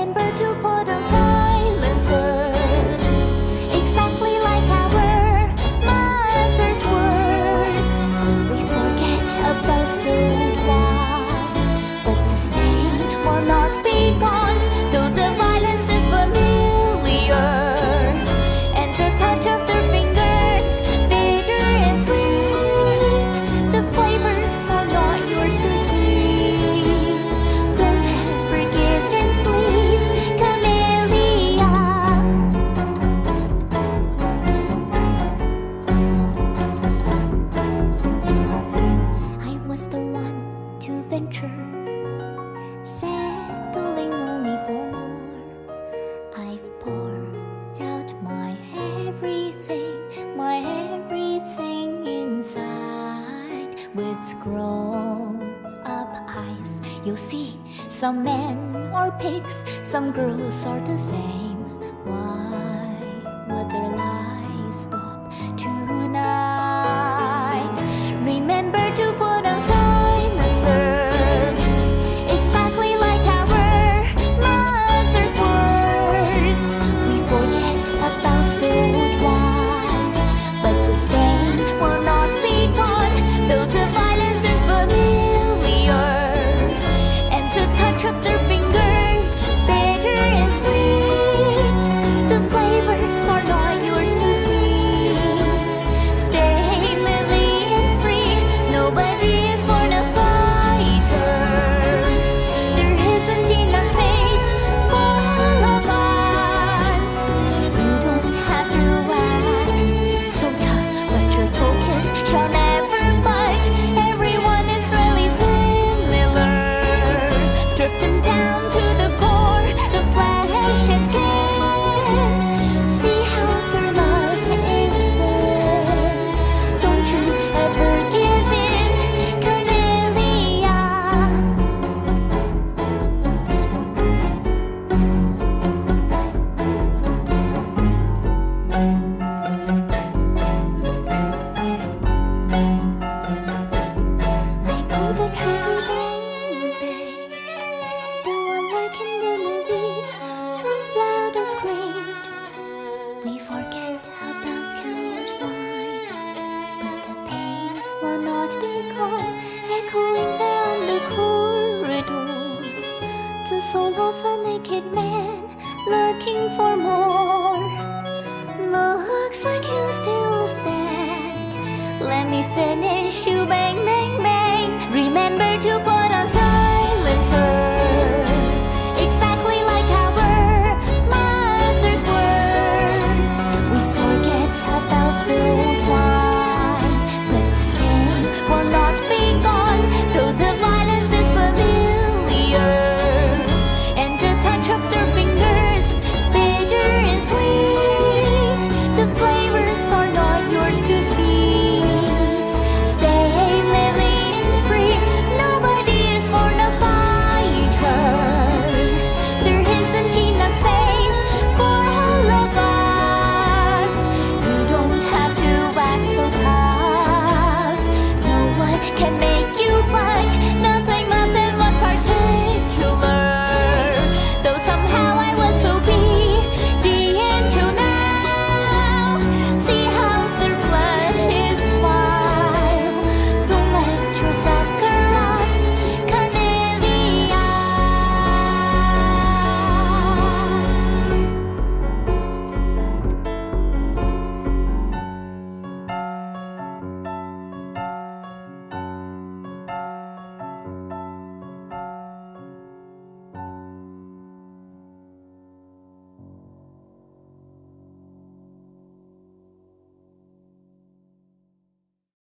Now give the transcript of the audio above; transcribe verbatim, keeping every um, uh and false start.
Remember to put on silencer, exactly like our mother's words. We forget about spilled wine, but the stain will not be gone, though the violence is familiar, and the touch of their fingers bitter and sweet. The flavors are not yours to seize. Don't ever give in, please, Camelia. I was the one to venture, settling only for more. I've poured out my everything, my everything inside. With grown-up eyes, you'll see some men are pigs, some girls are the same. Why would their lies stop tonight? Remember to put on silencer, exactly like our mother's words. We forget about spilled wine, but the stain will not be gone, though the violence is familiar, and the touch of their fingers bitter and sweet. The flavors are not yours to seize. Stay Lily and free. Nobody is born a fighter. There isn't enough space for all of us. You don't have to act so tough, but your focus shall never budge. Everyone is really similar. Strip them down to the core, the flesh and skin. See how their love is thin. Don't you ever give in, Camelia. I pull the trigger, baby, the one like in the movies, so loud and screamed. We forget about your smile, but the pain will not be gone, echoing down the corridor. The soul of a naked man looking for more. Looks like you still stand. Let me finish you, bang